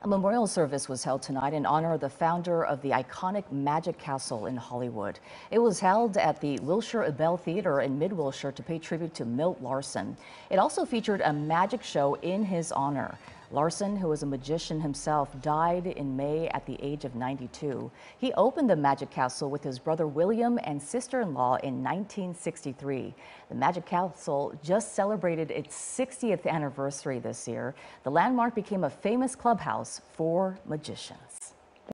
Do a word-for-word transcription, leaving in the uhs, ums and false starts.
A memorial service was held tonight in honor of the founder of the iconic Magic Castle in Hollywood. It was held at the Wilshire Bell Theater in Mid-Wilshire to pay tribute to Milt Larsen. It also featured a magic show in his honor. Larsen, who was a magician himself, died in May at the age of ninety-two. He opened the Magic Castle with his brother William and sister-in-law in nineteen sixty-three. The Magic Castle just celebrated its sixtieth anniversary this year. The landmark became a famous clubhouse for magicians.